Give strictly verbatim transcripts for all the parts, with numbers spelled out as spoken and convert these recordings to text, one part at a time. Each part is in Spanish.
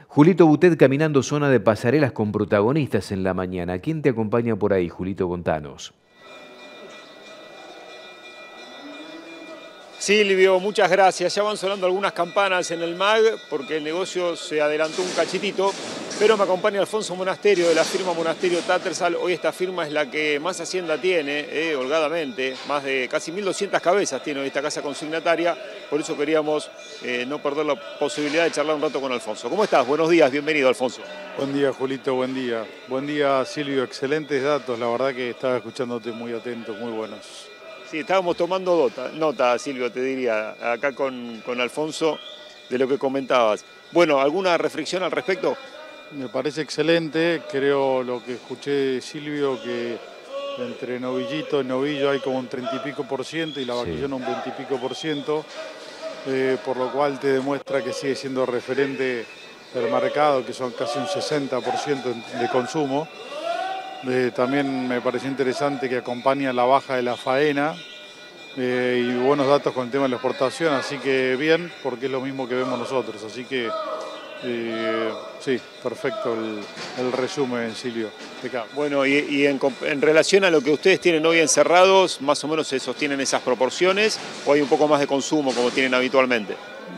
Julito Butet caminando zona de pasarelas con protagonistas en la mañana. ¿Quién te acompaña por ahí, Julito? Contanos. Silvio, muchas gracias. Ya van sonando algunas campanas en el M A G porque el negocio se adelantó un cachitito, pero me acompaña Alfonso Monasterio de la firma Monasterio Tattersall. Hoy esta firma es la que más hacienda tiene, eh, holgadamente, más de casi mil doscientas cabezas tiene esta casa consignataria, por eso queríamos eh, no perder la posibilidad de charlar un rato con Alfonso. ¿Cómo estás? Buenos días, bienvenido Alfonso. Buen día Julito, buen día. Buen día Silvio, excelentes datos, la verdad que estaba escuchándote muy atento, muy buenos. Sí, estábamos tomando nota, nota, Silvio, te diría, acá con, con Alfonso, de lo que comentabas. Bueno, ¿alguna reflexión al respecto? Me parece excelente, creo lo que escuché de Silvio, que entre novillito y novillo hay como un treinta y pico por ciento y la vaquillona un veinte y pico por ciento, eh, por lo cual te demuestra que sigue siendo referente del mercado, que son casi un sesenta por ciento de consumo. Eh, también me pareció interesante que acompaña la baja de la faena eh, y buenos datos con el tema de la exportación, así que bien, porque es lo mismo que vemos nosotros, así que eh, sí, perfecto el, el resumen, Silvio. Bueno, y, y en, en relación a lo que ustedes tienen hoy encerrados, ¿más o menos se sostienen esas proporciones o hay un poco más de consumo como tienen habitualmente?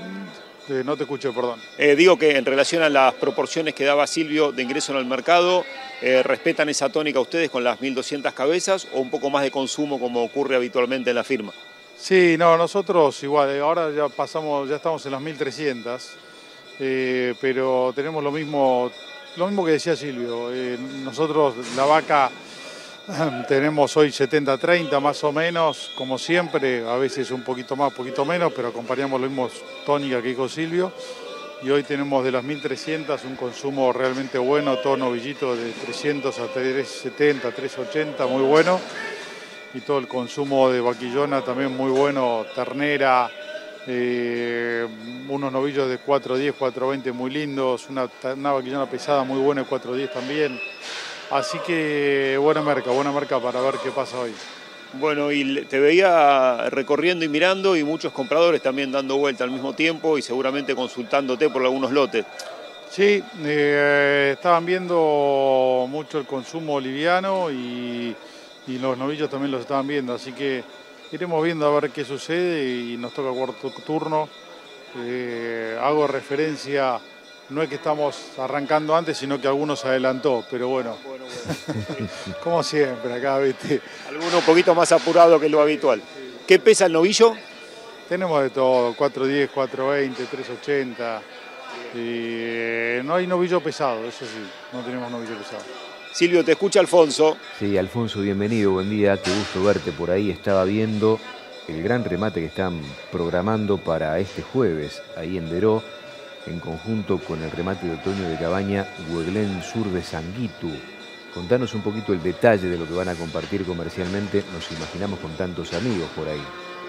Eh, no te escucho, perdón. Eh, digo que en relación a las proporciones que daba Silvio de ingreso en el mercado, eh, ¿respetan esa tónica ustedes con las mil doscientas cabezas o un poco más de consumo como ocurre habitualmente en la firma? Sí, no, nosotros igual, ahora ya pasamos, ya estamos en las mil trescientas, eh, pero tenemos lo mismo, lo mismo que decía Silvio. Eh, nosotros la vaca tenemos hoy setenta treinta más o menos, como siempre, a veces un poquito más, un poquito menos, pero acompañamos lo mismo tónica que dijo Silvio. Y hoy tenemos de las mil trescientas un consumo realmente bueno, todo novillito de trescientos a trescientos setenta, trescientos ochenta, muy bueno. Y todo el consumo de vaquillona también muy bueno, ternera, eh, unos novillos de cuatro diez, cuatro veinte muy lindos, una, una vaquillona pesada muy buena de cuatro diez también. Así que buena marca, buena marca para ver qué pasa hoy. Bueno, y te veía recorriendo y mirando y muchos compradores también dando vuelta al mismo tiempo y seguramente consultándote por algunos lotes. Sí, eh, estaban viendo mucho el consumo liviano y, y los novillos también los estaban viendo, así que iremos viendo a ver qué sucede y nos toca cuarto turno. Eh, hago referencia, no es que estamos arrancando antes, sino que algunos adelantó, pero bueno, bueno, bueno. Como siempre acá, ¿viste? Alguno un poquito más apurado que lo habitual. ¿Qué pesa el novillo? Tenemos de todo, cuatro diez, cuatro veinte, tres ochenta. Y no hay novillo pesado, eso sí, no tenemos novillo pesado. Silvio, te escucha Alfonso. Sí, Alfonso, bienvenido, buen día, qué gusto verte por ahí. Estaba viendo el gran remate que están programando para este jueves, ahí en Deró, en conjunto con el remate de otoño de cabaña Güeglén Sur de Sanguitu. Contanos un poquito el detalle de lo que van a compartir comercialmente, nos imaginamos con tantos amigos por ahí.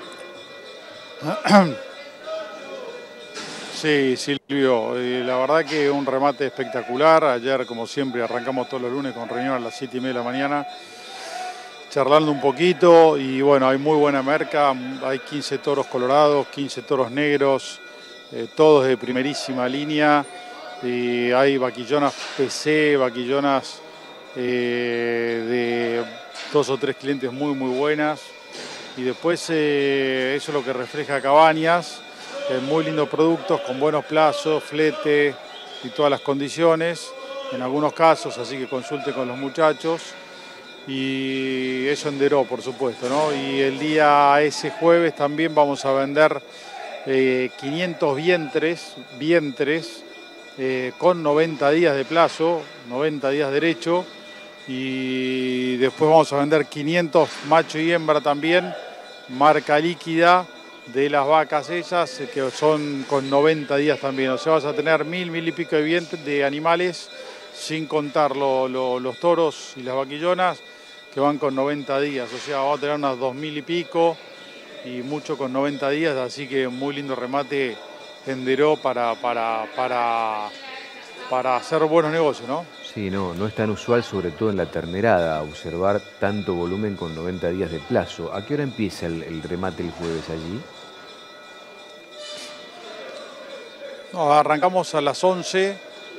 Sí, Silvio, eh, la verdad que un remate espectacular. Ayer, como siempre, arrancamos todos los lunes con reunión a las siete y media de la mañana, charlando un poquito y bueno, hay muy buena merca, hay quince toros colorados, quince toros negros, eh, todos de primerísima línea. Y hay vaquillonas P C, vaquillonas eh, de dos o tres clientes muy muy buenas. Y después eh, eso es lo que refleja Cabañas. Eh, muy lindos productos con buenos plazos, flete y todas las condiciones en algunos casos, así que consulte con los muchachos y eso en Deró, por supuesto, ¿no? Y el día ese jueves también vamos a vender eh, quinientos vientres, vientres eh, con noventa días de plazo, noventa días derecho, y después vamos a vender quinientos macho y hembra también, marca líquida, de las vacas esas, que son con noventa días también. O sea, vas a tener mil, mil y pico de, vientres, de animales, sin contar lo, lo, los toros y las vaquillonas, que van con noventa días. O sea, vamos a tener unas dos mil y pico, y mucho con noventa días, así que muy lindo remate en Deró para, para, para, para hacer buenos negocios, ¿no? Sí, no, no es tan usual, sobre todo en la ternerada, observar tanto volumen con noventa días de plazo. ¿A qué hora empieza el, el remate el jueves allí? No, arrancamos a las once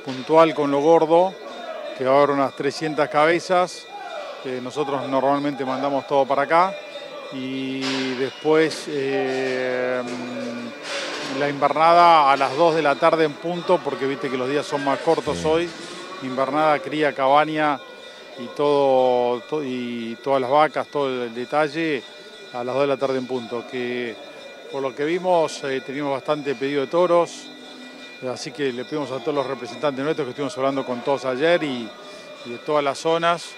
puntual con lo gordo, que va a haber unas trescientas cabezas, que nosotros normalmente mandamos todo para acá. Y después eh, la invernada a las dos de la tarde en punto, porque viste que los días son más cortos sí. hoy. Invernada, cría, cabaña y, todo, todo, y todas las vacas, todo el detalle a las dos de la tarde en punto. Que por lo que vimos eh, teníamos bastante pedido de toros, así que le pedimos a todos los representantes nuestros que estuvimos hablando con todos ayer y, y de todas las zonas.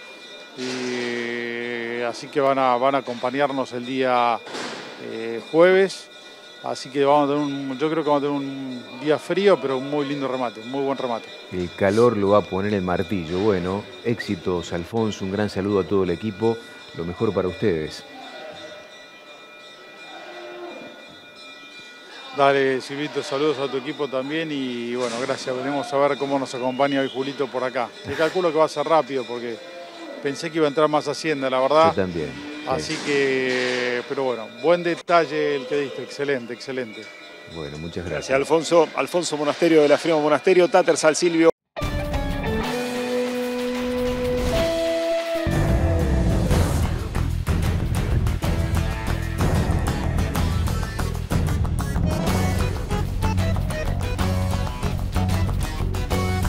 Y así que van a, van a acompañarnos el día eh, jueves, así que vamos a tener un, yo creo que vamos a tener un día frío, pero un muy lindo remate, un muy buen remate. El calor lo va a poner el martillo. Bueno, éxitos, Alfonso, un gran saludo a todo el equipo, lo mejor para ustedes. Dale, Silvito, saludos a tu equipo también y bueno, gracias, veremos a ver cómo nos acompaña hoy Julito por acá. Te calculo que va a ser rápido porque pensé que iba a entrar más Hacienda, la verdad. Yo también. Así sí. que, pero bueno, buen detalle el que diste, excelente, excelente. Bueno, muchas gracias. Gracias, Alfonso. Alfonso Monasterio de la firma Monasterio, Tattersall Silvio.